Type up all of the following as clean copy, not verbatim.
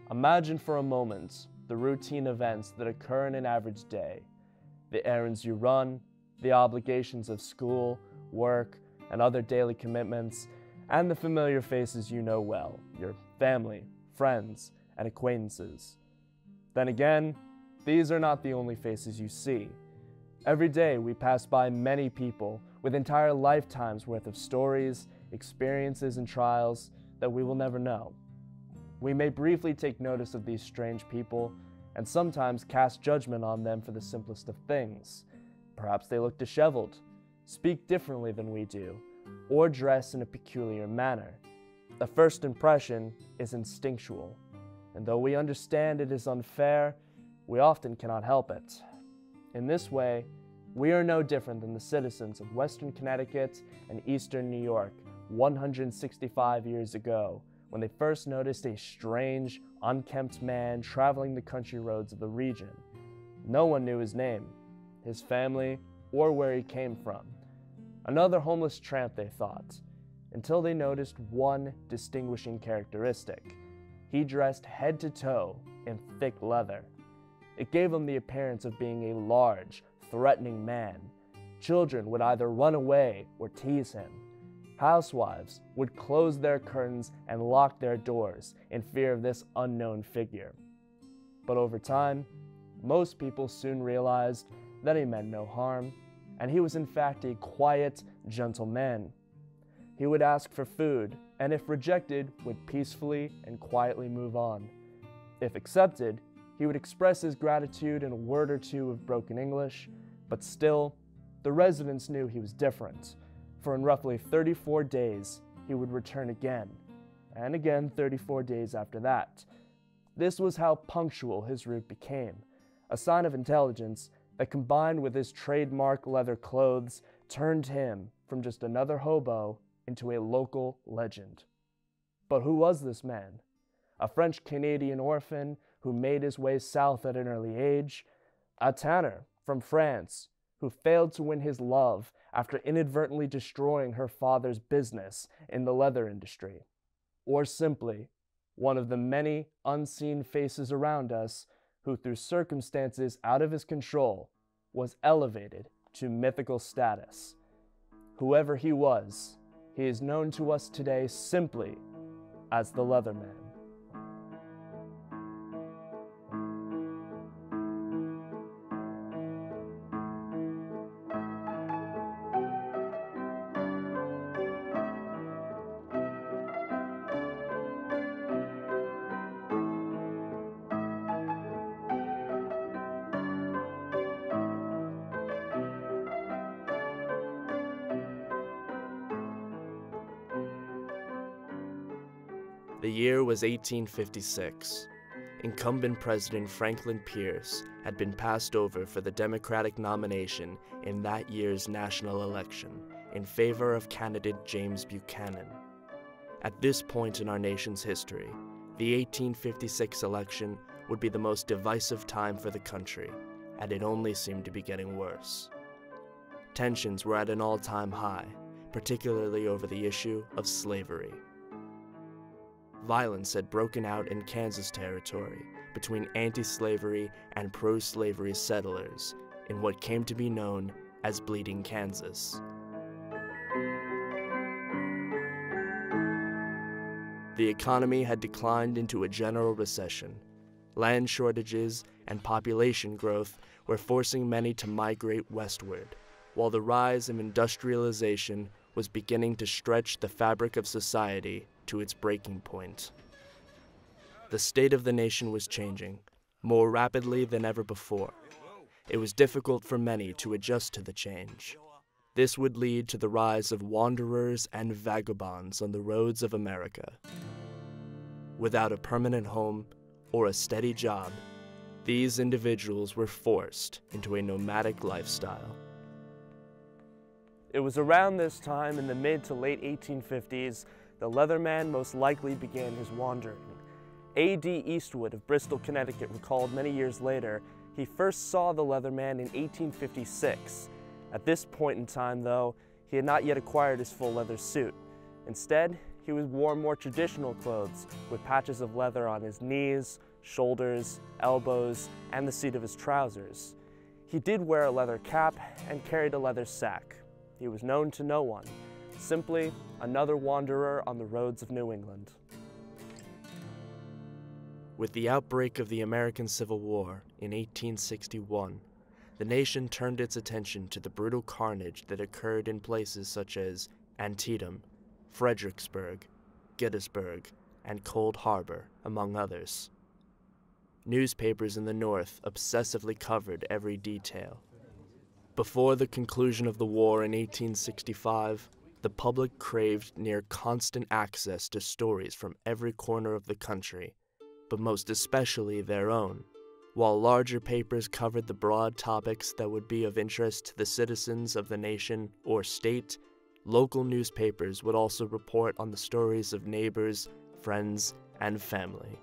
Imagine for a moment the routine events that occur in an average day. The errands you run, the obligations of school, work, and other daily commitments, and the familiar faces you know well, your family, friends, and acquaintances. Then again, these are not the only faces you see. Every day we pass by many people with entire lifetimes worth of stories, experiences, and trials that we will never know. We may briefly take notice of these strange people and sometimes cast judgment on them for the simplest of things. Perhaps they look disheveled, speak differently than we do, or dress in a peculiar manner. The first impression is instinctual, and though we understand it is unfair, we often cannot help it. In this way, we are no different than the citizens of Western Connecticut and Eastern New York 165 years ago, when they first noticed a strange, unkempt man traveling the country roads of the region. No one knew his name, his family, or where he came from. Another homeless tramp, they thought, until they noticed one distinguishing characteristic. He dressed head to toe in thick leather. It gave him the appearance of being a large, threatening man. Children would either run away or tease him. Housewives would close their curtains and lock their doors in fear of this unknown figure. But over time, most people soon realized that he meant no harm, and he was in fact a quiet, gentle man. He would ask for food, and if rejected, would peacefully and quietly move on. If accepted, he would express his gratitude in a word or two of broken English, but still, the residents knew he was different, for in roughly 34 days, he would return again, and again 34 days after that. This was how punctual his route became, a sign of intelligence that combined with his trademark leather clothes turned him from just another hobo into a local legend. But who was this man? A French-Canadian orphan who made his way south at an early age? A tanner from France who failed to win his love after inadvertently destroying her father's business in the leather industry? Or simply one of the many unseen faces around us who, through circumstances out of his control, was elevated to mythical status? Whoever he was, he is known to us today simply as the Leatherman. The year was 1856. Incumbent President Franklin Pierce had been passed over for the Democratic nomination in that year's national election in favor of candidate James Buchanan. At this point in our nation's history, the 1856 election would be the most divisive time for the country, and it only seemed to be getting worse. Tensions were at an all-time high, particularly over the issue of slavery. Violence had broken out in Kansas Territory between anti-slavery and pro-slavery settlers in what came to be known as Bleeding Kansas. The economy had declined into a general recession. Land shortages and population growth were forcing many to migrate westward, while the rise of industrialization was beginning to stretch the fabric of society to its breaking point. The state of the nation was changing, more rapidly than ever before. It was difficult for many to adjust to the change. This would lead to the rise of wanderers and vagabonds on the roads of America. Without a permanent home or a steady job, these individuals were forced into a nomadic lifestyle. It was around this time in the mid to late 1850s the Leatherman most likely began his wandering. A.D. Eastwood of Bristol, Connecticut recalled many years later he first saw the Leatherman in 1856. At this point in time, though, he had not yet acquired his full leather suit. Instead, he wore more traditional clothes with patches of leather on his knees, shoulders, elbows, and the seat of his trousers. He did wear a leather cap and carried a leather sack. He was known to no one, simply another wanderer on the roads of New England. With the outbreak of the American Civil War in 1861, the nation turned its attention to the brutal carnage that occurred in places such as Antietam, Fredericksburg, Gettysburg, and Cold Harbor, among others. Newspapers in the North obsessively covered every detail. Before the conclusion of the war in 1865, the public craved near constant access to stories from every corner of the country, but most especially their own. While larger papers covered the broad topics that would be of interest to the citizens of the nation or state, local newspapers would also report on the stories of neighbors, friends, and family.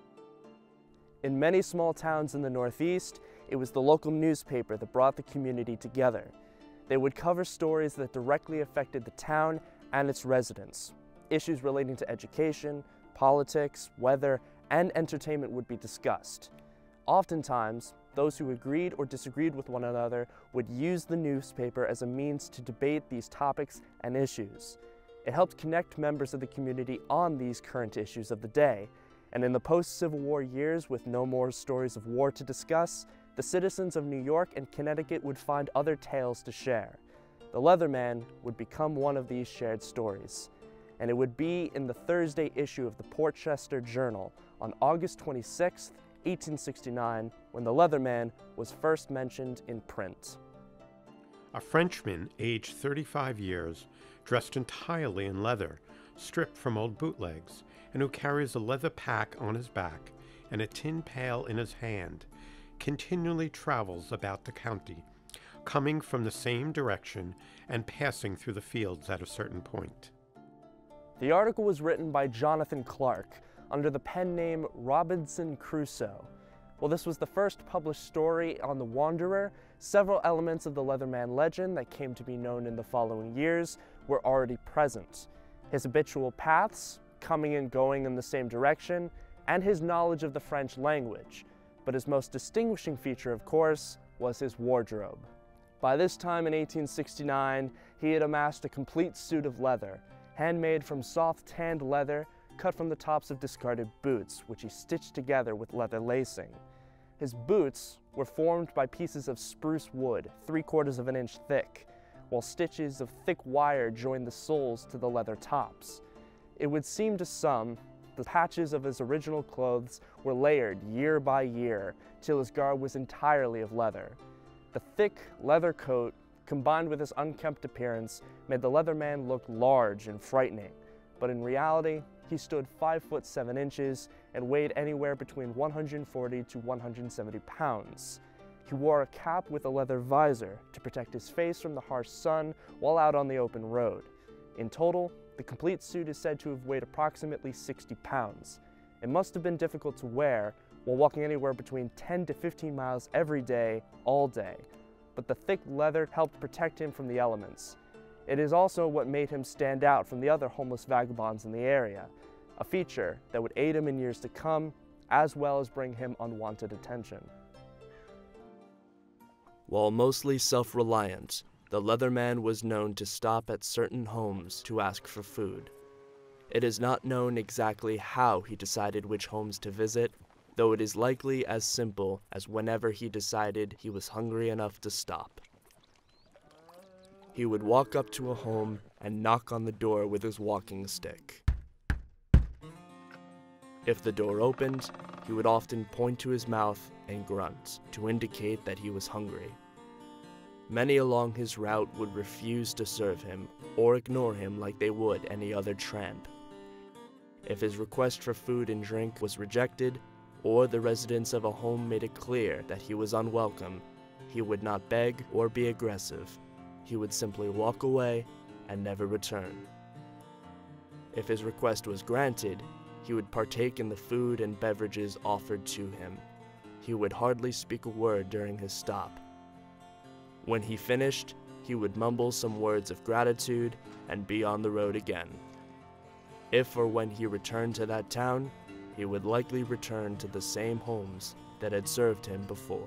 In many small towns in the Northeast, it was the local newspaper that brought the community together. They would cover stories that directly affected the town and its residents. Issues relating to education, politics, weather, and entertainment would be discussed. Oftentimes, those who agreed or disagreed with one another would use the newspaper as a means to debate these topics and issues. It helped connect members of the community on these current issues of the day, and in the post-Civil War years, with no more stories of war to discuss, the citizens of New York and Connecticut would find other tales to share. The Leatherman would become one of these shared stories, and it would be in the Thursday issue of the Portchester Journal on August 26, 1869, when the Leatherman was first mentioned in print. A Frenchman, aged 35 years, dressed entirely in leather, stripped from old bootlegs, and who carries a leather pack on his back and a tin pail in his hand, continually travels about the county, coming from the same direction and passing through the fields at a certain point. The article was written by Jonathan Clark under the pen name Robinson Crusoe. While this was the first published story on the Wanderer, several elements of the Leatherman legend that came to be known in the following years were already present. His habitual paths, coming and going in the same direction, and his knowledge of the French language. But his most distinguishing feature, of course, was his wardrobe. By this time in 1869, he had amassed a complete suit of leather, handmade from soft tanned leather, cut from the tops of discarded boots, which he stitched together with leather lacing. His boots were formed by pieces of spruce wood, 3/4 of an inch thick, while stitches of thick wire joined the soles to the leather tops. It would seem to some, the patches of his original clothes were layered year by year, till his garb was entirely of leather. The thick leather coat, combined with his unkempt appearance, made the Leatherman look large and frightening, but in reality, he stood 5'7" and weighed anywhere between 140 to 170 pounds. He wore a cap with a leather visor to protect his face from the harsh sun while out on the open road. In total, the complete suit is said to have weighed approximately 60 pounds. It must have been difficult to wear while walking anywhere between 10 to 15 miles every day, all day, but the thick leather helped protect him from the elements. It is also what made him stand out from the other homeless vagabonds in the area, a feature that would aid him in years to come, as well as bring him unwanted attention. While mostly self-reliant, the Leatherman was known to stop at certain homes to ask for food. It is not known exactly how he decided which homes to visit, though it is likely as simple as whenever he decided he was hungry enough to stop. He would walk up to a home and knock on the door with his walking stick. If the door opened, he would often point to his mouth and grunt to indicate that he was hungry. Many along his route would refuse to serve him or ignore him like they would any other tramp. If his request for food and drink was rejected, or the residents of a home made it clear that he was unwelcome, he would not beg or be aggressive. He would simply walk away and never return. If his request was granted, he would partake in the food and beverages offered to him. He would hardly speak a word during his stop. When he finished, he would mumble some words of gratitude and be on the road again. If or when he returned to that town, he would likely return to the same homes that had served him before.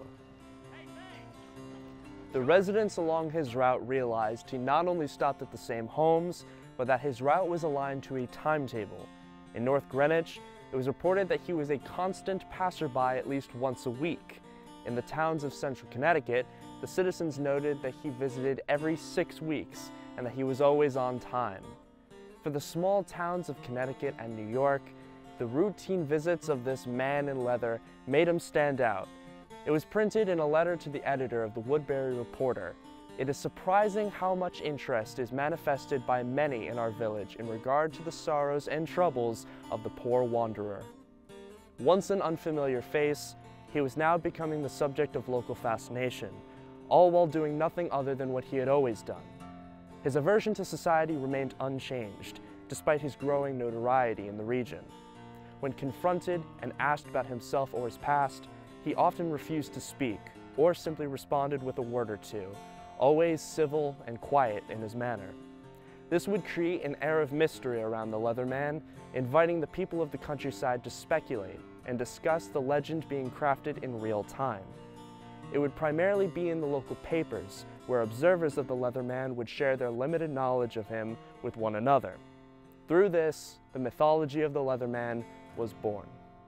The residents along his route realized he not only stopped at the same homes, but that his route was aligned to a timetable. In North Greenwich, it was reported that he was a constant passerby at least once a week. In the towns of central Connecticut, the citizens noted that he visited every 6 weeks and that he was always on time. For the small towns of Connecticut and New York, the routine visits of this man in leather made him stand out. It was printed in a letter to the editor of the Woodbury Reporter. It is surprising how much interest is manifested by many in our village in regard to the sorrows and troubles of the poor wanderer. Once an unfamiliar face, he was now becoming the subject of local fascination, all while doing nothing other than what he had always done. His aversion to society remained unchanged, despite his growing notoriety in the region. When confronted and asked about himself or his past, he often refused to speak, or simply responded with a word or two, always civil and quiet in his manner. This would create an air of mystery around the Leatherman, inviting the people of the countryside to speculate and discuss the legend being crafted in real time. It would primarily be in the local papers, where observers of the Leatherman would share their limited knowledge of him with one another. Through this, the mythology of the Leatherman was born.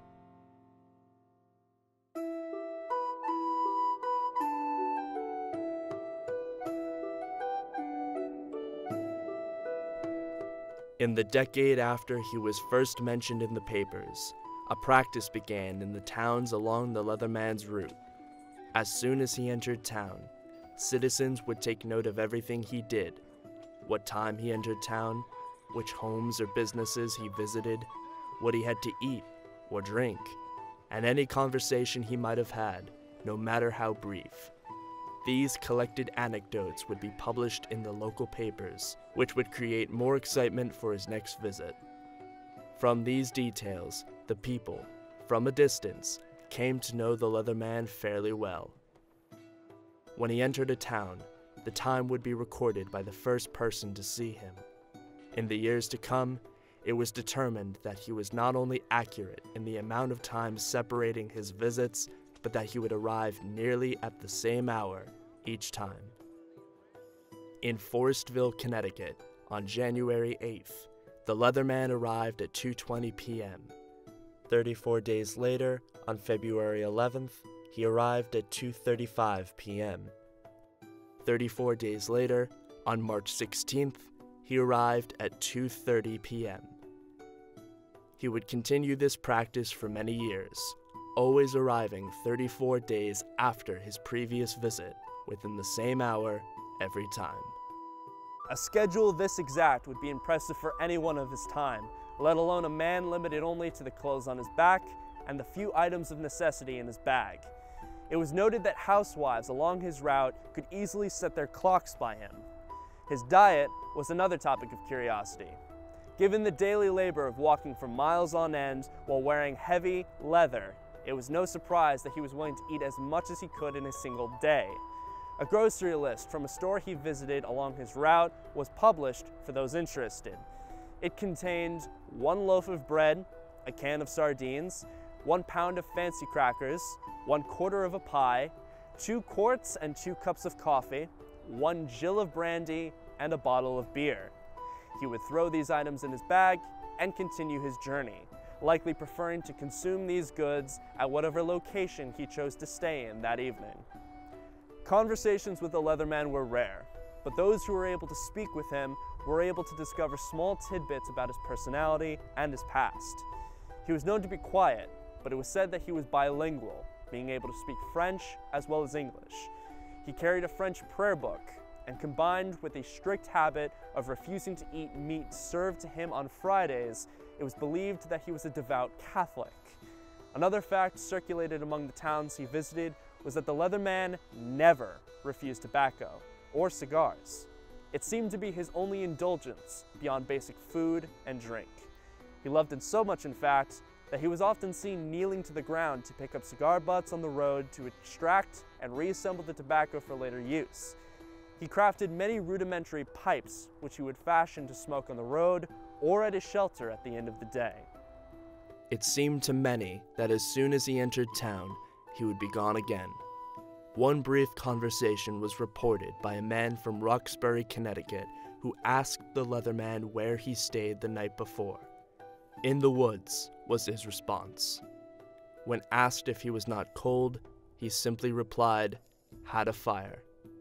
In the decade after he was first mentioned in the papers, a practice began in the towns along the Leatherman's route. As soon as he entered town, citizens would take note of everything he did, what time he entered town, which homes or businesses he visited, what he had to eat or drink, and any conversation he might have had, no matter how brief. These collected anecdotes would be published in the local papers, which would create more excitement for his next visit. From these details, the people, from a distance, came to know the Leatherman fairly well. When he entered a town, the time would be recorded by the first person to see him. In the years to come, it was determined that he was not only accurate in the amount of time separating his visits, but that he would arrive nearly at the same hour each time. In Forestville, Connecticut, on January 8th, the Leatherman arrived at 2:20 p.m. 34 days later, on February 11th, he arrived at 2:35 p.m. 34 days later, on March 16th, he arrived at 2:30 p.m. He would continue this practice for many years, always arriving 34 days after his previous visit, within the same hour every time. A schedule this exact would be impressive for anyone of his time, let alone a man limited only to the clothes on his back and the few items of necessity in his bag. It was noted that housewives along his route could easily set their clocks by him. His diet was another topic of curiosity. Given the daily labor of walking for miles on end while wearing heavy leather, it was no surprise that he was willing to eat as much as he could in a single day. A grocery list from a store he visited along his route was published for those interested. It contained 1 loaf of bread, a can of sardines, 1 pound of fancy crackers, 1/4 of a pie, 2 quarts and 2 cups of coffee, 1 gill of brandy, and a bottle of beer. He would throw these items in his bag and continue his journey, likely preferring to consume these goods at whatever location he chose to stay in that evening. Conversations with the Leatherman were rare, but those who were able to speak with him were able to discover small tidbits about his personality and his past. He was known to be quiet, but it was said that he was bilingual, being able to speak French as well as English. He carried a French prayer book, and combined with a strict habit of refusing to eat meat served to him on Fridays, it was believed that he was a devout Catholic. Another fact circulated among the towns he visited was that the Leatherman never refused tobacco or cigars. It seemed to be his only indulgence beyond basic food and drink. He loved it so much, in fact, that he was often seen kneeling to the ground to pick up cigar butts on the road to extract and reassemble the tobacco for later use. He crafted many rudimentary pipes, which he would fashion to smoke on the road or at his shelter at the end of the day. It seemed to many that as soon as he entered town, he would be gone again. One brief conversation was reported by a man from Roxbury, Connecticut, who asked the Leatherman where he stayed the night before. "In the woods," was his response. When asked if he was not cold, he simply replied, "Had a fire."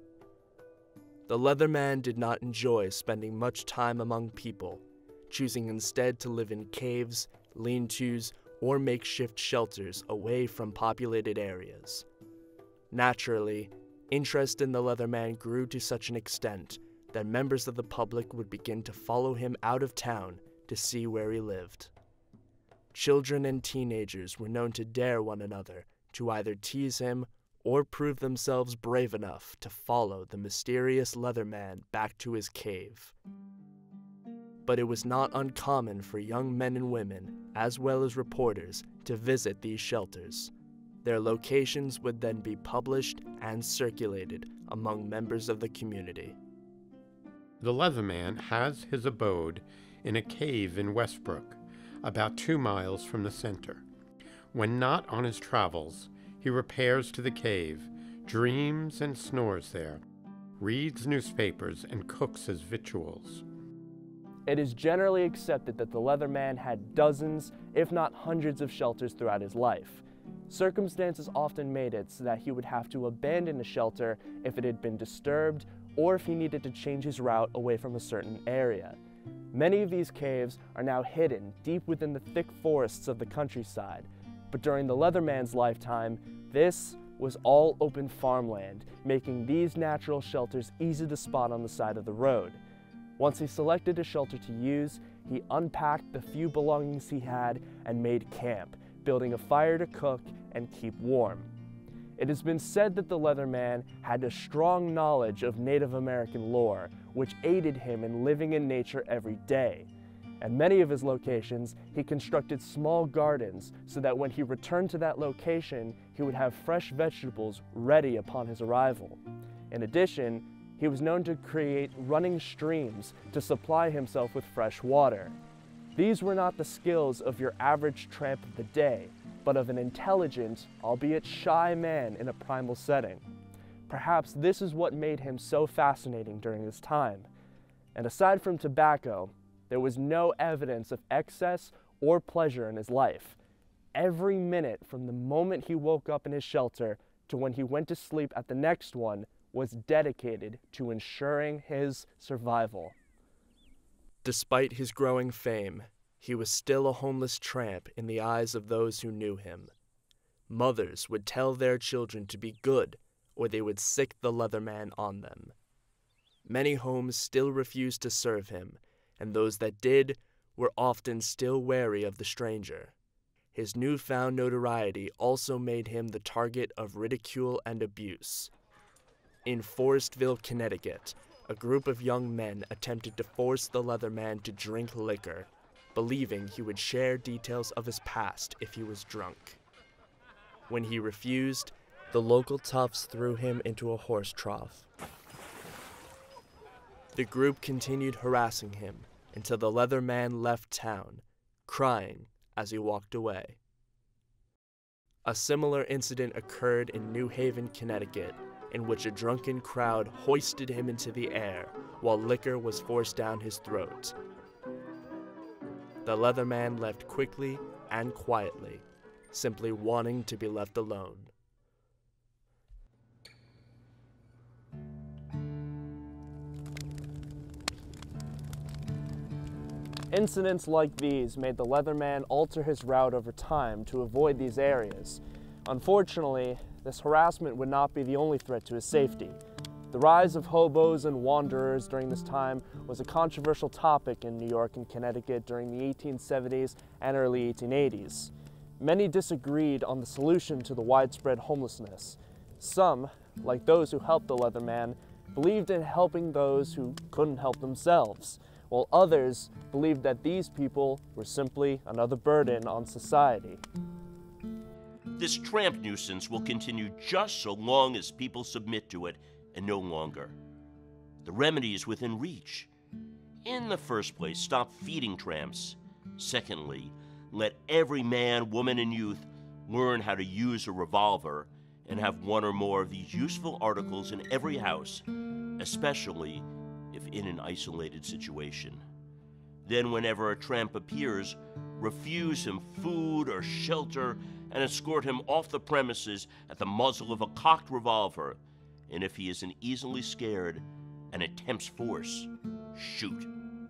The Leatherman did not enjoy spending much time among people, choosing instead to live in caves, lean-tos, or makeshift shelters away from populated areas. Naturally, interest in the Leatherman grew to such an extent that members of the public would begin to follow him out of town to see where he lived. Children and teenagers were known to dare one another to either tease him or prove themselves brave enough to follow the mysterious Leatherman back to his cave. But it was not uncommon for young men and women, as well as reporters, to visit these shelters. Their locations would then be published and circulated among members of the community. The Leatherman has his abode in a cave in Westbrook, about 2 miles from the center. When not on his travels, he repairs to the cave, dreams and snores there, reads newspapers, and cooks his victuals. It is generally accepted that the Leatherman had dozens, if not hundreds of shelters throughout his life. Circumstances often made it so that he would have to abandon a shelter if it had been disturbed or if he needed to change his route away from a certain area. Many of these caves are now hidden deep within the thick forests of the countryside, but during the Leatherman's lifetime, this was all open farmland, making these natural shelters easy to spot on the side of the road. Once he selected a shelter to use, he unpacked the few belongings he had and made camp, building a fire to cook and keep warm. It has been said that the Leatherman had a strong knowledge of Native American lore, which aided him in living in nature every day. At many of his locations, he constructed small gardens so that when he returned to that location, he would have fresh vegetables ready upon his arrival. In addition, he was known to create running streams to supply himself with fresh water. These were not the skills of your average tramp of the day, but of an intelligent, albeit shy man in a primal setting. Perhaps this is what made him so fascinating during his time. And aside from tobacco, there was no evidence of excess or pleasure in his life. Every minute from the moment he woke up in his shelter to when he went to sleep at the next one was dedicated to ensuring his survival. Despite his growing fame, he was still a homeless tramp in the eyes of those who knew him. Mothers would tell their children to be good, or they would sick the Leatherman on them. Many homes still refused to serve him, and those that did were often still wary of the stranger. His newfound notoriety also made him the target of ridicule and abuse. In Forestville, Connecticut, a group of young men attempted to force the Leatherman to drink liquor, believing he would share details of his past if he was drunk. When he refused, the local toughs threw him into a horse trough. The group continued harassing him until the Leatherman left town, crying as he walked away. A similar incident occurred in New Haven, Connecticut, in which a drunken crowd hoisted him into the air while liquor was forced down his throat. The Leatherman left quickly and quietly, simply wanting to be left alone. Incidents like these made the Leatherman alter his route over time to avoid these areas. Unfortunately, this harassment would not be the only threat to his safety. The rise of hobos and wanderers during this time was a controversial topic in New York and Connecticut during the 1870s and early 1880s. Many disagreed on the solution to the widespread homelessness. Some, like those who helped the Leatherman, believed in helping those who couldn't help themselves, while others believed that these people were simply another burden on society. This tramp nuisance will continue just so long as people submit to it and no longer. The remedy is within reach. In the first place, stop feeding tramps. Secondly, let every man, woman, and youth learn how to use a revolver and have one or more of these useful articles in every house, especially if in an isolated situation. Then whenever a tramp appears, refuse him food or shelter and escort him off the premises at the muzzle of a cocked revolver. And if he isn't easily scared and attempts force, shoot.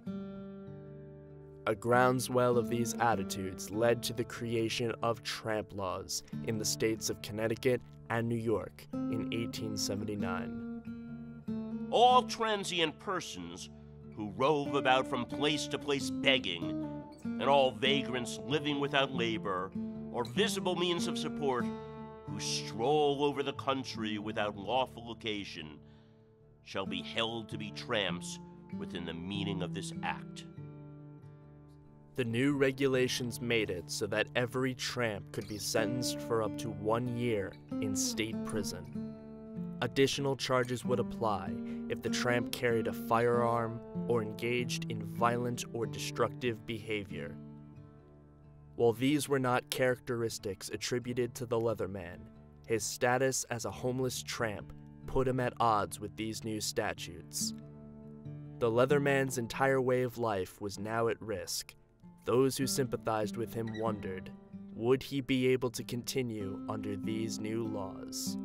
A groundswell of these attitudes led to the creation of tramp laws in the states of Connecticut and New York in 1879. All transient persons who rove about from place to place begging, and all vagrants living without labor or visible means of support who stroll over the country without lawful occasion, shall be held to be tramps within the meaning of this act. The new regulations made it so that every tramp could be sentenced for up to 1 year in state prison. Additional charges would apply if the tramp carried a firearm or engaged in violent or destructive behavior. While these were not characteristics attributed to the Leatherman, his status as a homeless tramp put him at odds with these new statutes. The Leatherman's entire way of life was now at risk. Those who sympathized with him wondered, would he be able to continue under these new laws?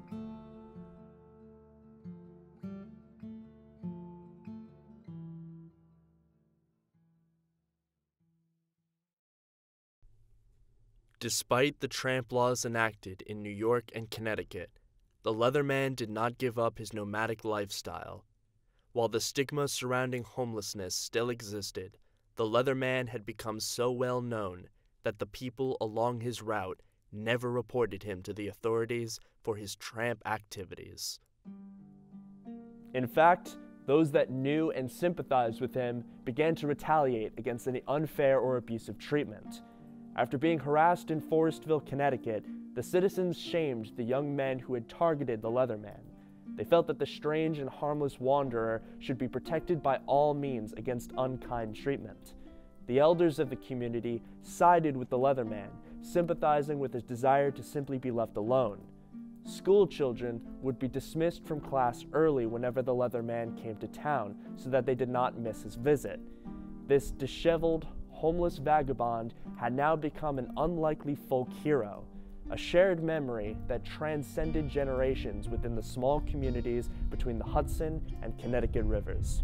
Despite the tramp laws enacted in New York and Connecticut, the Leatherman did not give up his nomadic lifestyle. While the stigma surrounding homelessness still existed, the Leatherman had become so well known that the people along his route never reported him to the authorities for his tramp activities. In fact, those that knew and sympathized with him began to retaliate against any unfair or abusive treatment. After being harassed in Forestville, Connecticut, the citizens shamed the young men who had targeted the Leatherman. They felt that the strange and harmless wanderer should be protected by all means against unkind treatment. The elders of the community sided with the Leatherman, sympathizing with his desire to simply be left alone. School children would be dismissed from class early whenever the Leatherman came to town so that they did not miss his visit. This disheveled, homeless vagabond had now become an unlikely folk hero, a shared memory that transcended generations within the small communities between the Hudson and Connecticut rivers.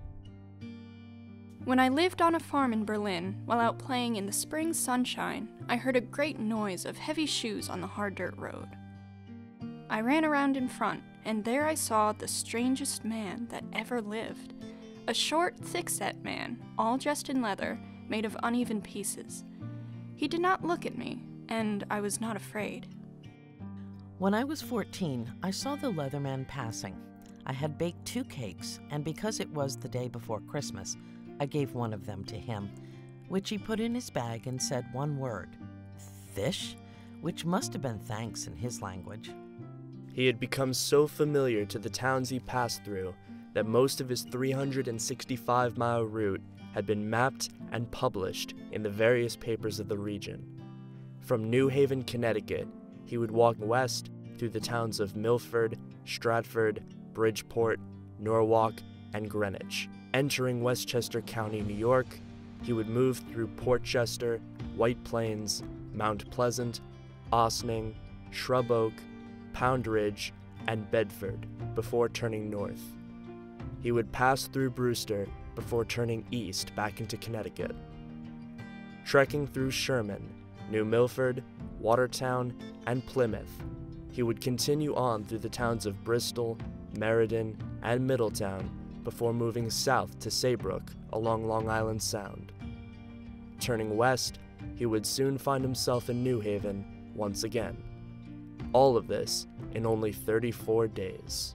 When I lived on a farm in Berlin, while out playing in the spring sunshine, I heard a great noise of heavy shoes on the hard dirt road. I ran around in front, and there I saw the strangest man that ever lived. A short, thick-set man, all dressed in leather, made of uneven pieces. He did not look at me, and I was not afraid. When I was 14, I saw the Leatherman passing. I had baked 2 cakes, and because it was the day before Christmas, I gave one of them to him, which he put in his bag and said one word, "Fish," which must have been thanks in his language. He had become so familiar to the towns he passed through that most of his 365-mile route had been mapped and published in the various papers of the region. From New Haven, Connecticut, he would walk west through the towns of Milford, Stratford, Bridgeport, Norwalk, and Greenwich. Entering Westchester County, New York, he would move through Portchester, White Plains, Mount Pleasant, Ossining, Shrub Oak, Pound Ridge, and Bedford before turning north. He would pass through Brewster before turning east back into Connecticut. Trekking through Sherman, New Milford, Watertown, and Plymouth, he would continue on through the towns of Bristol, Meriden, and Middletown before moving south to Saybrook along Long Island Sound. Turning west, he would soon find himself in New Haven once again. All of this in only 34 days.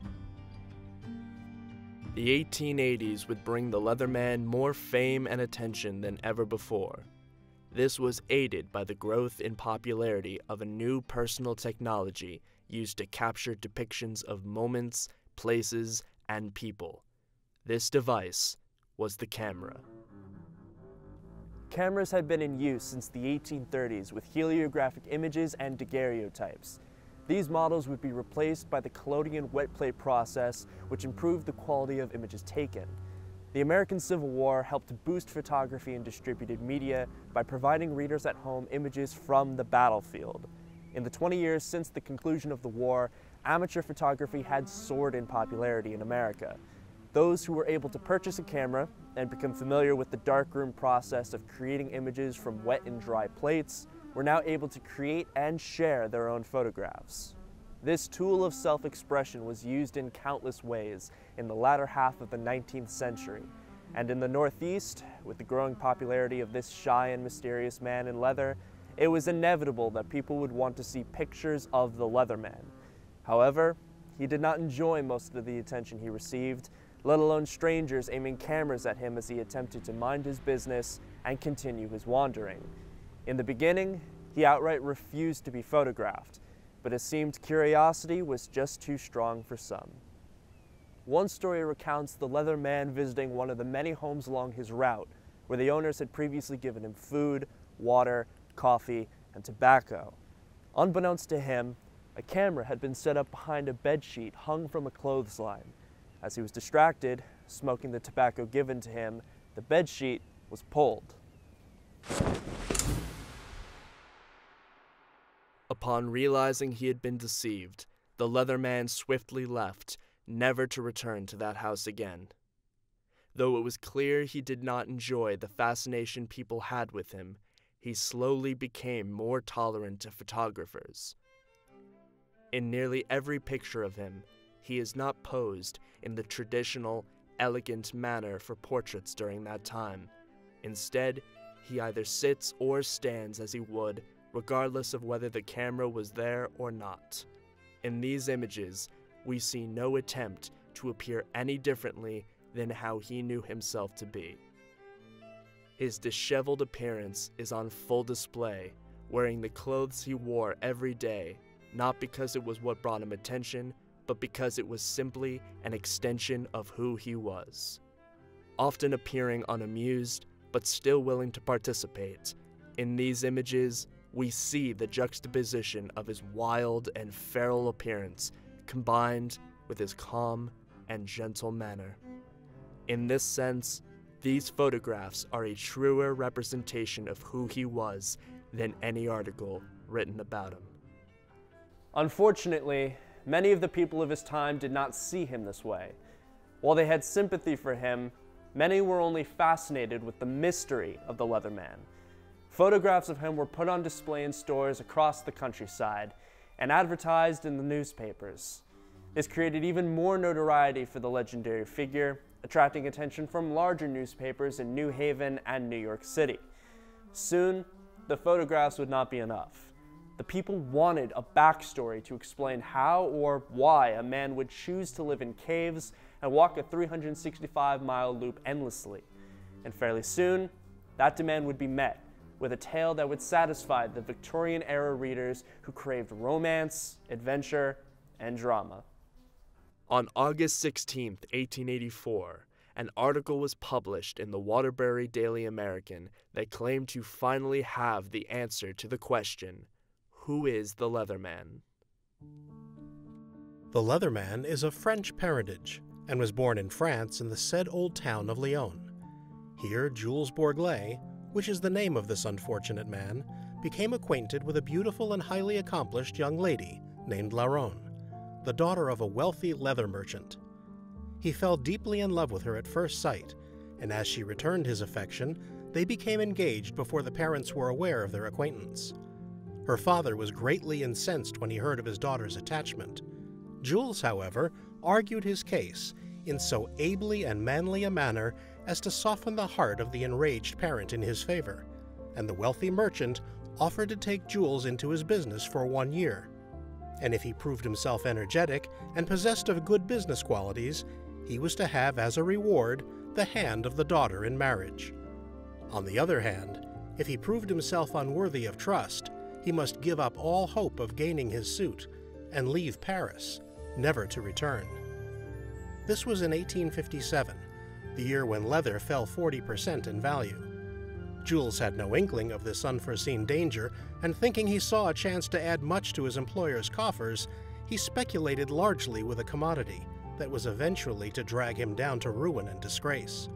The 1880s would bring the Leatherman more fame and attention than ever before. This was aided by the growth in popularity of a new personal technology used to capture depictions of moments, places, and people. This device was the camera. Cameras had been in use since the 1830s with heliographic images and daguerreotypes. These models would be replaced by the collodion wet plate process, which improved the quality of images taken. The American Civil War helped boost photography and distributed media by providing readers at home images from the battlefield. In the 20 years since the conclusion of the war, amateur photography had soared in popularity in America. Those who were able to purchase a camera and become familiar with the darkroom process of creating images from wet and dry plates were now able to create and share their own photographs. This tool of self-expression was used in countless ways in the latter half of the 19th century, and in the Northeast, with the growing popularity of this shy and mysterious man in leather, it was inevitable that people would want to see pictures of the Leatherman. However, he did not enjoy most of the attention he received, let alone strangers aiming cameras at him as he attempted to mind his business and continue his wandering. In the beginning, he outright refused to be photographed, but it seemed curiosity was just too strong for some. One story recounts the Leatherman visiting one of the many homes along his route, where the owners had previously given him food, water, coffee, and tobacco. Unbeknownst to him, a camera had been set up behind a bedsheet hung from a clothesline. As he was distracted, smoking the tobacco given to him, the bedsheet was pulled. Upon realizing he had been deceived, the Leatherman swiftly left, never to return to that house again. Though it was clear he did not enjoy the fascination people had with him, he slowly became more tolerant to photographers. In nearly every picture of him, he is not posed in the traditional, elegant manner for portraits during that time. Instead, he either sits or stands as he would, regardless of whether the camera was there or not. In these images, we see no attempt to appear any differently than how he knew himself to be. His disheveled appearance is on full display, wearing the clothes he wore every day, not because it was what brought him attention, but because it was simply an extension of who he was. Often appearing unamused, but still willing to participate, in these images, we see the juxtaposition of his wild and feral appearance combined with his calm and gentle manner. In this sense, these photographs are a truer representation of who he was than any article written about him. Unfortunately, many of the people of his time did not see him this way. While they had sympathy for him, many were only fascinated with the mystery of the Leatherman. Photographs of him were put on display in stores across the countryside and advertised in the newspapers. This created even more notoriety for the legendary figure, attracting attention from larger newspapers in New Haven and New York City. Soon, the photographs would not be enough. The people wanted a backstory to explain how or why a man would choose to live in caves and walk a 365-mile loop endlessly. And fairly soon, that demand would be met with a tale that would satisfy the Victorian-era readers who craved romance, adventure, and drama. On August 16, 1884, an article was published in the Waterbury Daily American that claimed to finally have the answer to the question, who is the Leatherman? The Leatherman is of French parentage and was born in France in the said old town of Lyon. Here, Jules Bourglet, which is the name of this unfortunate man, became acquainted with a beautiful and highly accomplished young lady named Laronne, the daughter of a wealthy leather merchant. He fell deeply in love with her at first sight, and as she returned his affection, they became engaged before the parents were aware of their acquaintance. Her father was greatly incensed when he heard of his daughter's attachment. Jules, however, argued his case in so ably and manly a manner as to soften the heart of the enraged parent in his favor, and the wealthy merchant offered to take Jules into his business for 1 year. And if he proved himself energetic and possessed of good business qualities, he was to have as a reward the hand of the daughter in marriage. On the other hand, if he proved himself unworthy of trust, he must give up all hope of gaining his suit and leave Paris, never to return. This was in 1857, the year when leather fell 40% in value. Jules had no inkling of this unforeseen danger, and thinking he saw a chance to add much to his employer's coffers, he speculated largely with a commodity that was eventually to drag him down to ruin and disgrace.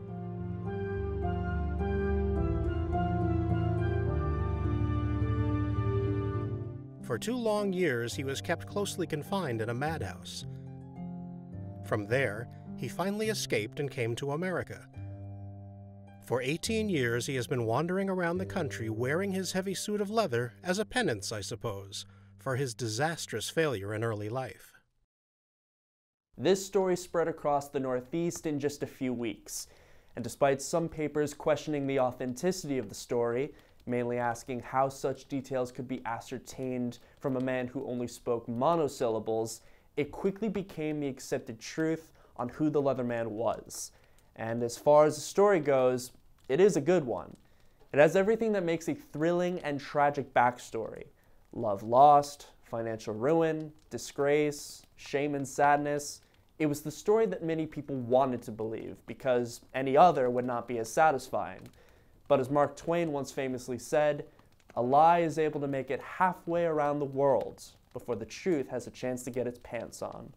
For 2 long years, he was kept closely confined in a madhouse. From there, he finally escaped and came to America. For 18 years, he has been wandering around the country wearing his heavy suit of leather as a penance, I suppose, for his disastrous failure in early life. This story spread across the Northeast in just a few weeks, and despite some papers questioning the authenticity of the story, mainly asking how such details could be ascertained from a man who only spoke monosyllables, it quickly became the accepted truth on who the Leatherman was. And as far as the story goes, it is a good one. It has everything that makes a thrilling and tragic backstory. Love lost, financial ruin, disgrace, shame and sadness. It was the story that many people wanted to believe, because any other would not be as satisfying. But as Mark Twain once famously said, a lie is able to make it halfway around the world before the truth has a chance to get its pants on.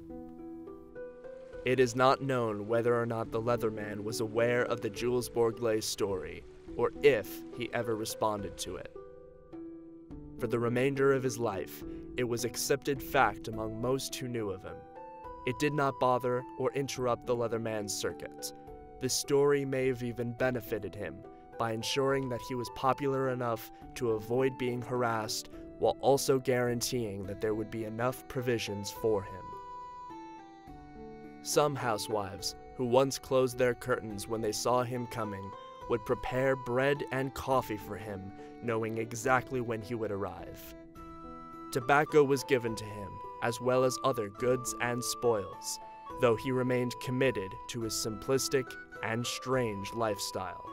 It is not known whether or not the Leatherman was aware of the Jules Bourglet story, or if he ever responded to it. For the remainder of his life, it was accepted fact among most who knew of him. It did not bother or interrupt the Leatherman's circuit. The story may have even benefited him by ensuring that he was popular enough to avoid being harassed, while also guaranteeing that there would be enough provisions for him. Some housewives, who once closed their curtains when they saw him coming, would prepare bread and coffee for him, knowing exactly when he would arrive. Tobacco was given to him, as well as other goods and spoils, though he remained committed to his simplistic and strange lifestyle.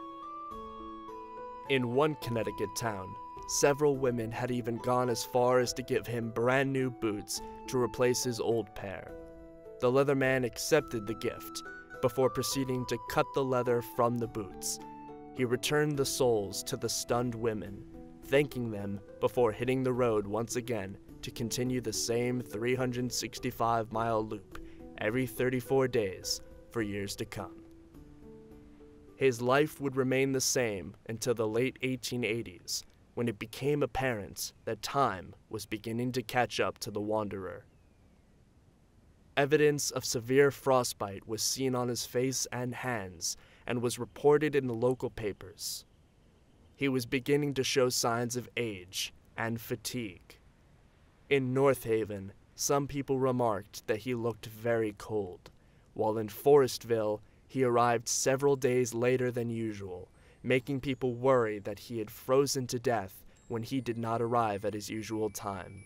In one Connecticut town, several women had even gone as far as to give him brand new boots to replace his old pair. The Leatherman accepted the gift, before proceeding to cut the leather from the boots. He returned the soles to the stunned women, thanking them before hitting the road once again to continue the same 365-mile loop every 34 days for years to come. His life would remain the same until the late 1880s, when it became apparent that time was beginning to catch up to the wanderer. Evidence of severe frostbite was seen on his face and hands, and was reported in the local papers. He was beginning to show signs of age and fatigue. In North Haven, some people remarked that he looked very cold, while in Forestville, he arrived several days later than usual, making people worry that he had frozen to death when he did not arrive at his usual time.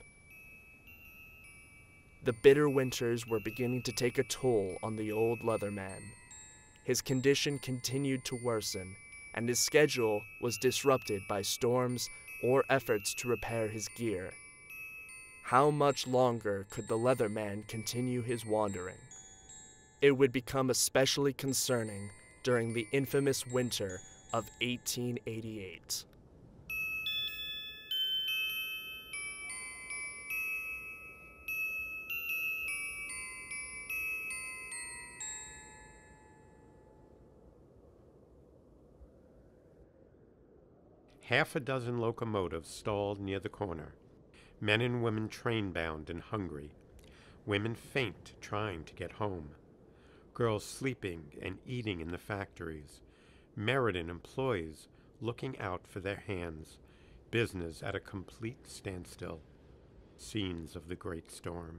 The bitter winters were beginning to take a toll on the old Leatherman. His condition continued to worsen, and his schedule was disrupted by storms or efforts to repair his gear. How much longer could the Leatherman continue his wandering? It would become especially concerning during the infamous winter of 1888. Half a dozen locomotives stalled near the corner. Men and women train-bound and hungry. Women faint trying to get home. Girls sleeping and eating in the factories. Meriden employees looking out for their hands. Business at a complete standstill. Scenes of the great storm.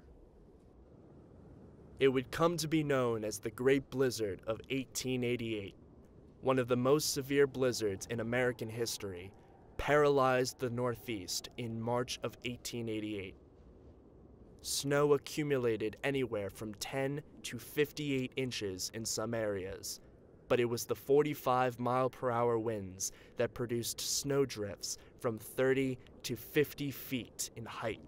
It would come to be known as the Great Blizzard of 1888. One of the most severe blizzards in American history, paralyzed the Northeast in March of 1888. Snow accumulated anywhere from 10 to 58 inches in some areas, but it was the 45-mile-per-hour winds that produced snowdrifts from 30 to 50 feet in height.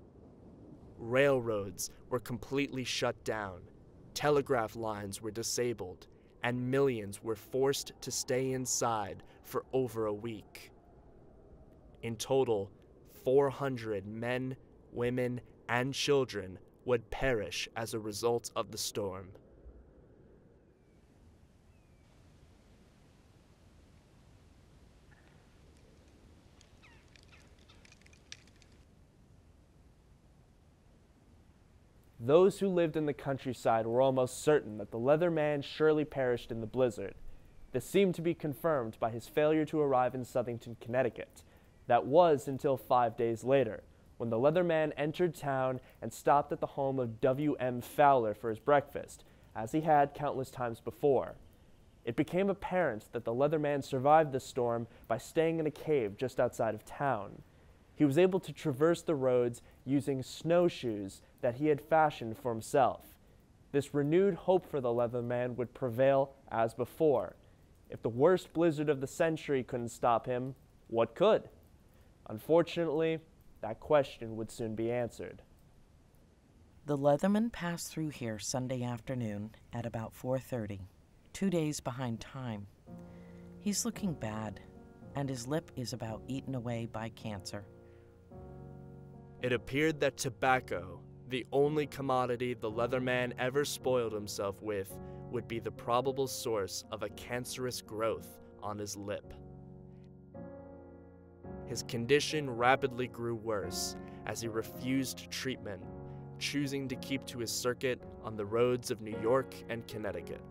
Railroads were completely shut down, telegraph lines were disabled, and millions were forced to stay inside for over a week. In total, 400 men, women, and children would perish as a result of the storm. Those who lived in the countryside were almost certain that the Leatherman surely perished in the blizzard. This seemed to be confirmed by his failure to arrive in Southington, Connecticut. That was until 5 days later, when the Leatherman entered town and stopped at the home of W.M. Fowler for his breakfast, as he had countless times before. It became apparent that the Leatherman survived the storm by staying in a cave just outside of town. He was able to traverse the roads using snowshoes that he had fashioned for himself. This renewed hope for the Leatherman would prevail as before. If the worst blizzard of the century couldn't stop him, what could? Unfortunately, that question would soon be answered. The Leatherman passed through here Sunday afternoon at about 4:30, 2 days behind time. He's looking bad, and his lip is about eaten away by cancer. It appeared that tobacco, the only commodity the Leatherman ever spoiled himself with, would be the probable source of a cancerous growth on his lip. His condition rapidly grew worse as he refused treatment, choosing to keep to his circuit on the roads of New York and Connecticut.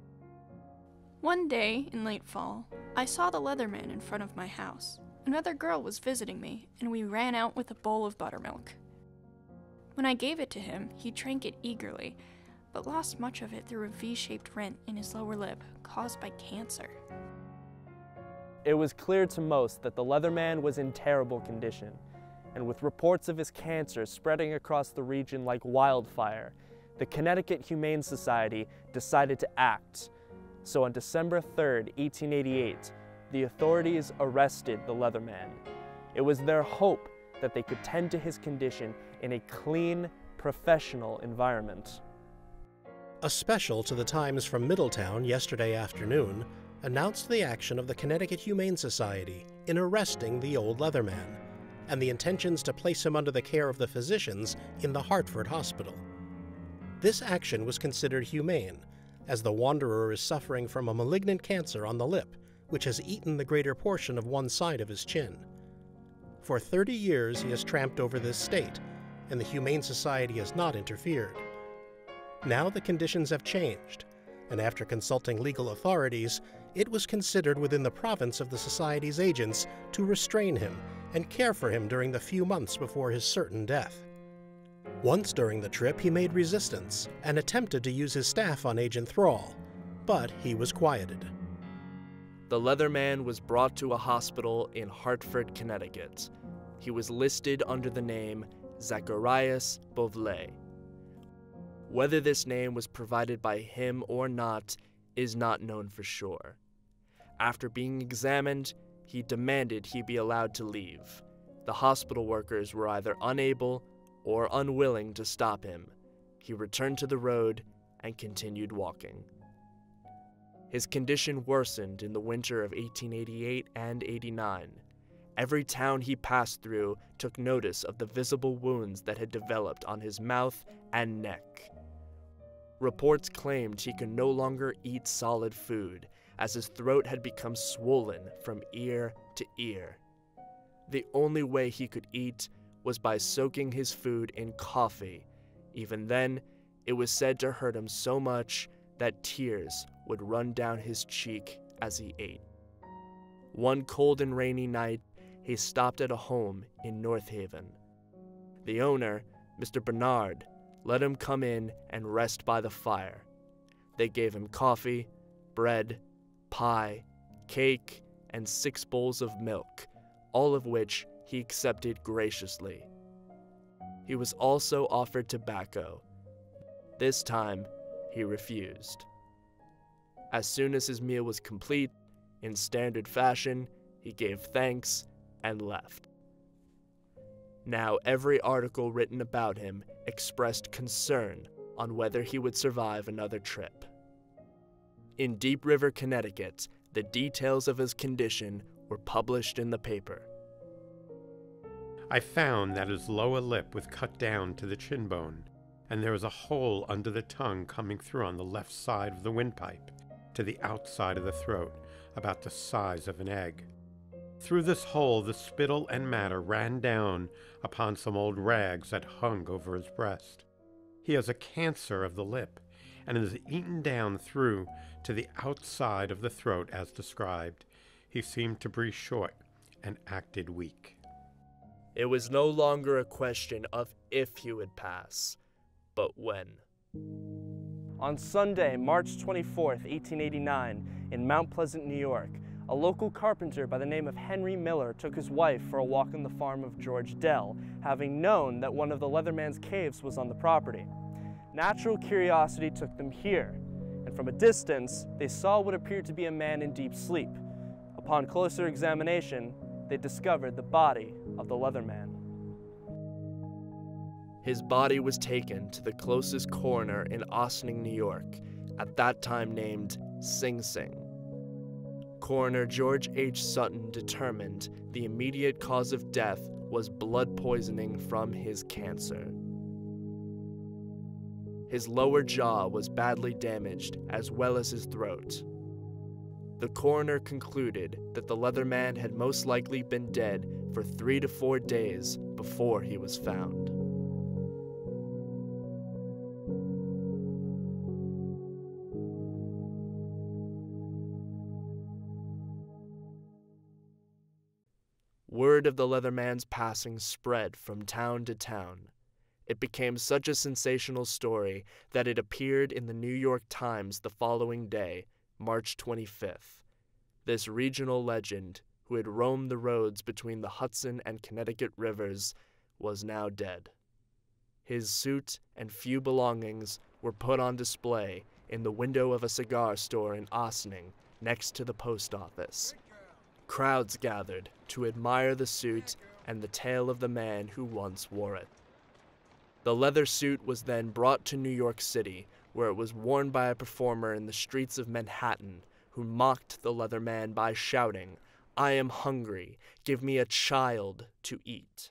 One day in late fall, I saw the Leatherman in front of my house. Another girl was visiting me, and we ran out with a bowl of buttermilk. When I gave it to him, he drank it eagerly, but lost much of it through a V-shaped rent in his lower lip caused by cancer. It was clear to most that the Leatherman was in terrible condition, and with reports of his cancer spreading across the region like wildfire, the Connecticut Humane Society decided to act. So on December 3rd, 1888, the authorities arrested the Leatherman. It was their hope that they could tend to his condition in a clean, professional environment. A special to the Times from Middletown yesterday afternoon announced the action of the Connecticut Humane Society in arresting the old Leatherman, and the intentions to place him under the care of the physicians in the Hartford Hospital. This action was considered humane, as the wanderer is suffering from a malignant cancer on the lip, which has eaten the greater portion of one side of his chin. For 30 years he has tramped over this state, and the Humane Society has not interfered. Now the conditions have changed, and after consulting legal authorities, it was considered within the province of the Society's agents to restrain him and care for him during the few months before his certain death. Once during the trip he made resistance and attempted to use his staff on Agent Thrall, but he was quieted. The Leatherman was brought to a hospital in Hartford, Connecticut. He was listed under the name Zacharias Beauvais. Whether this name was provided by him or not is not known for sure. After being examined, he demanded he be allowed to leave. The hospital workers were either unable or unwilling to stop him. He returned to the road and continued walking. His condition worsened in the winter of 1888 and 89. Every town he passed through took notice of the visible wounds that had developed on his mouth and neck. Reports claimed he could no longer eat solid food, as his throat had become swollen from ear to ear. The only way he could eat was by soaking his food in coffee. Even then, it was said to hurt him so much that tears would run down his cheek as he ate. One cold and rainy night, he stopped at a home in North Haven. The owner, Mr. Bernard, let him come in and rest by the fire. They gave him coffee, bread, pie, cake, and 6 bowls of milk, all of which he accepted graciously. He was also offered tobacco. This time, he refused. As soon as his meal was complete, in standard fashion, he gave thanks and left. Now every article written about him expressed concern on whether he would survive another trip. In Deep River, Connecticut, the details of his condition were published in the paper. I found that his lower lip was cut down to the chin bone, and there was a hole under the tongue coming through on the left side of the windpipe to the outside of the throat, about the size of an egg. Through this hole the spittle and matter ran down upon some old rags that hung over his breast. He has a cancer of the lip, and is eaten down through to the outside of the throat as described. He seemed to breathe short and acted weak. It was no longer a question of if he would pass, but when. On Sunday, March 24th, 1889, in Mount Pleasant, New York, a local carpenter by the name of Henry Miller took his wife for a walk on the farm of George Dell, having known that one of the Leatherman's caves was on the property. Natural curiosity took them here, and from a distance, they saw what appeared to be a man in deep sleep. Upon closer examination, they discovered the body of the Leatherman. His body was taken to the closest coroner in Ossining, New York, at that time named Sing Sing. Coroner George H. Sutton determined the immediate cause of death was blood poisoning from his cancer. His lower jaw was badly damaged, as well as his throat. The coroner concluded that the Leatherman had most likely been dead for 3 to 4 days before he was found. Word of the Leatherman's passing spread from town to town. It became such a sensational story that it appeared in the New York Times the following day, March 25th. This regional legend, who had roamed the roads between the Hudson and Connecticut rivers, was now dead. His suit and few belongings were put on display in the window of a cigar store in Ossining, next to the post office. Crowds gathered to admire the suit and the tale of the man who once wore it. The leather suit was then brought to New York City, where it was worn by a performer in the streets of Manhattan, who mocked the Leatherman by shouting, "I am hungry, give me a child to eat."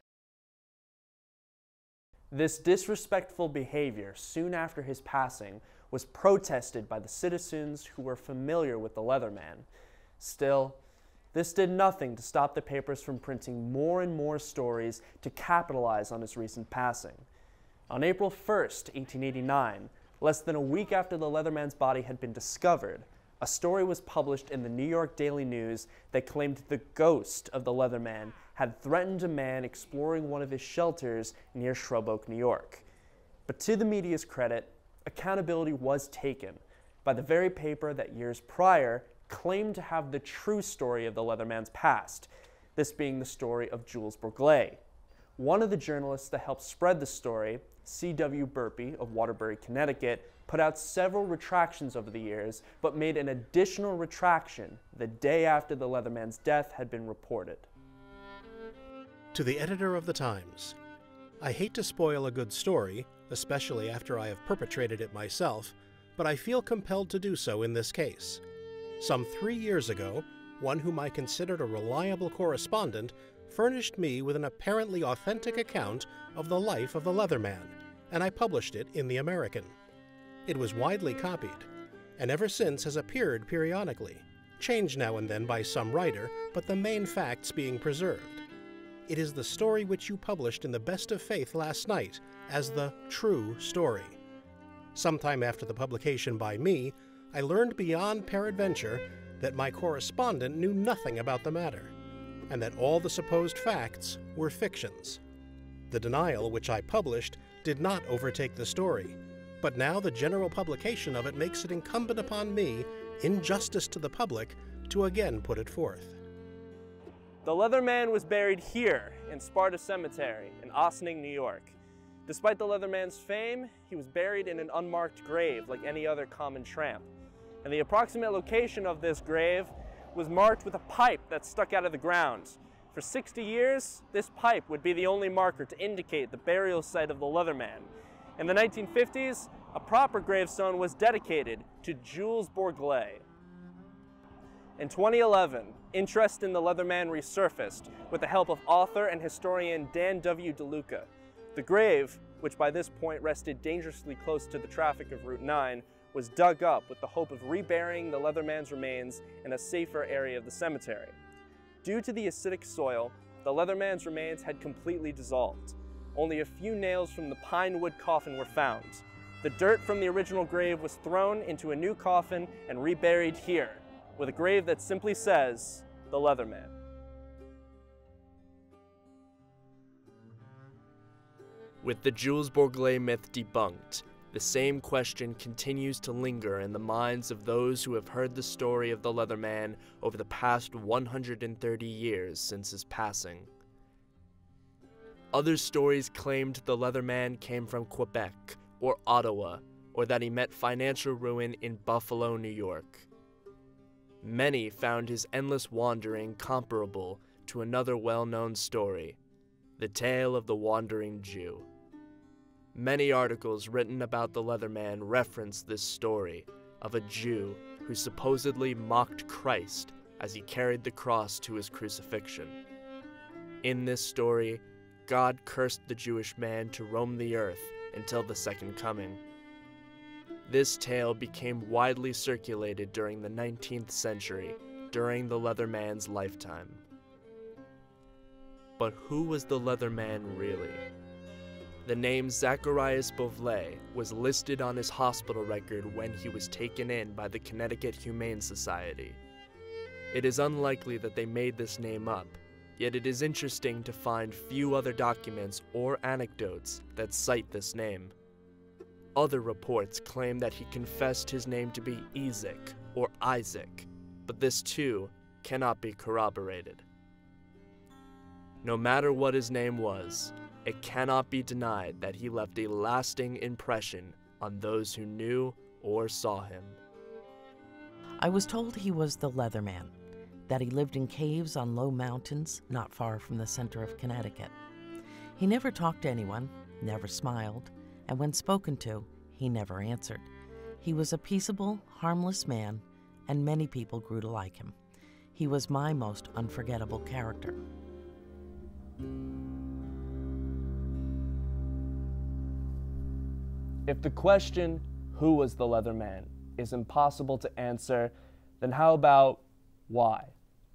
This disrespectful behavior soon after his passing was protested by the citizens who were familiar with the Leatherman. Still, this did nothing to stop the papers from printing more and more stories to capitalize on his recent passing. On April 1st, 1889, less than a week after the Leatherman's body had been discovered, a story was published in the New York Daily News that claimed the ghost of the Leatherman had threatened a man exploring one of his shelters near Shrub Oak, New York. But to the media's credit, accountability was taken by the very paper that years prior claimed to have the true story of the Leatherman's past, this being the story of Jules Bourglais. One of the journalists that helped spread the story, C.W. Burpee of Waterbury, Connecticut, put out several retractions over the years, but made an additional retraction the day after the Leatherman's death had been reported. To the editor of the Times, I hate to spoil a good story, especially after I have perpetrated it myself, but I feel compelled to do so in this case. Some 3 years ago, one whom I considered a reliable correspondent furnished me with an apparently authentic account of the life of the Leatherman, and I published it in the American. It was widely copied, and ever since has appeared periodically, changed now and then by some writer, but the main facts being preserved. It is the story which you published in the Best of Faith last night as the true story. Sometime after the publication by me, I learned beyond peradventure that my correspondent knew nothing about the matter, and that all the supposed facts were fictions. The denial which I published did not overtake the story, but now the general publication of it makes it incumbent upon me, in justice to the public, to again put it forth. The Leatherman was buried here in Sparta Cemetery in Ossining, New York. Despite the Leatherman's fame, he was buried in an unmarked grave like any other common tramp. And the approximate location of this grave was marked with a pipe that stuck out of the ground. For 60 years, this pipe would be the only marker to indicate the burial site of the Leatherman. In the 1950s, a proper gravestone was dedicated to Jules Bourglet. In 2011, interest in the Leatherman resurfaced with the help of author and historian Dan W. DeLuca. The grave, which by this point rested dangerously close to the traffic of Route 9, was dug up with the hope of reburying the Leatherman's remains in a safer area of the cemetery. Due to the acidic soil, the Leatherman's remains had completely dissolved. Only a few nails from the pine wood coffin were found. The dirt from the original grave was thrown into a new coffin and reburied here, with a grave that simply says, the Leatherman. With the Jules Bourglet myth debunked, the same question continues to linger in the minds of those who have heard the story of the Leatherman over the past 130 years since his passing. Other stories claimed the Leatherman came from Quebec or Ottawa, or that he met financial ruin in Buffalo, New York. Many found his endless wandering comparable to another well-known story, the tale of the Wandering Jew. Many articles written about the Leatherman reference this story of a Jew who supposedly mocked Christ as he carried the cross to his crucifixion. In this story, God cursed the Jewish man to roam the earth until the Second Coming. This tale became widely circulated during the 19th century, during the Leatherman's lifetime. But who was the Leatherman really? The name Zacharias Beauvais was listed on his hospital record when he was taken in by the Connecticut Humane Society. It is unlikely that they made this name up, yet it is interesting to find few other documents or anecdotes that cite this name. Other reports claim that he confessed his name to be Ezek or Isaac, but this too cannot be corroborated. No matter what his name was, it cannot be denied that he left a lasting impression on those who knew or saw him. I was told he was the Leatherman, that he lived in caves on low mountains not far from the center of Connecticut. He never talked to anyone, never smiled, and when spoken to, he never answered. He was a peaceable, harmless man, and many people grew to like him. He was my most unforgettable character. If the question, who was the Leatherman, is impossible to answer, then how about why?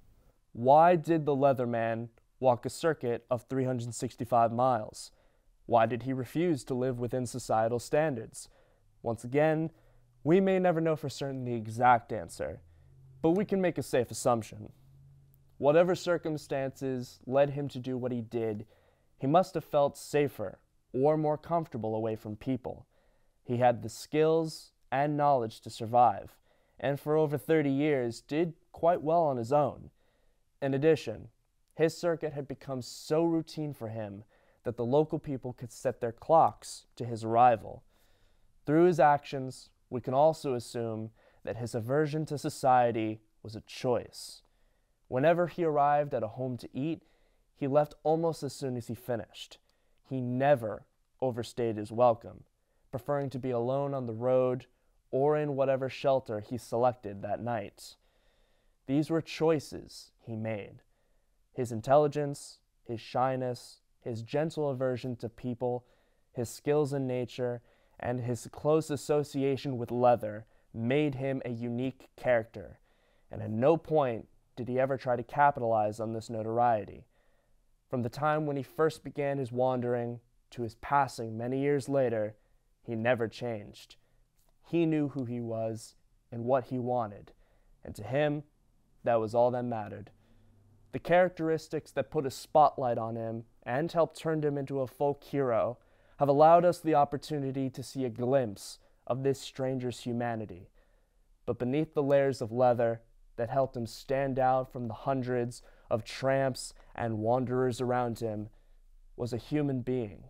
Why did the Leatherman walk a circuit of 365 miles? Why did he refuse to live within societal standards? Once again, we may never know for certain the exact answer, but we can make a safe assumption. Whatever circumstances led him to do what he did, he must have felt safer or more comfortable away from people. He had the skills and knowledge to survive, and for over 30 years did quite well on his own. In addition, his circuit had become so routine for him that the local people could set their clocks to his arrival. Through his actions, we can also assume that his aversion to society was a choice. Whenever he arrived at a home to eat, he left almost as soon as he finished. He never overstayed his welcome, preferring to be alone on the road or in whatever shelter he selected that night. These were choices he made. His intelligence, his shyness, his gentle aversion to people, his skills in nature, and his close association with leather made him a unique character, and at no point did he ever try to capitalize on this notoriety. From the time when he first began his wandering to his passing many years later, he never changed. He knew who he was and what he wanted, and to him, that was all that mattered. The characteristics that put a spotlight on him and helped turn him into a folk hero have allowed us the opportunity to see a glimpse of this stranger's humanity. But beneath the layers of leather that helped him stand out from the hundreds of tramps and wanderers around him was a human being.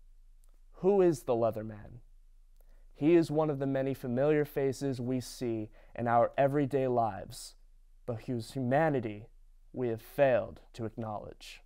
Who is the Leatherman? He is one of the many familiar faces we see in our everyday lives, but whose humanity we have failed to acknowledge.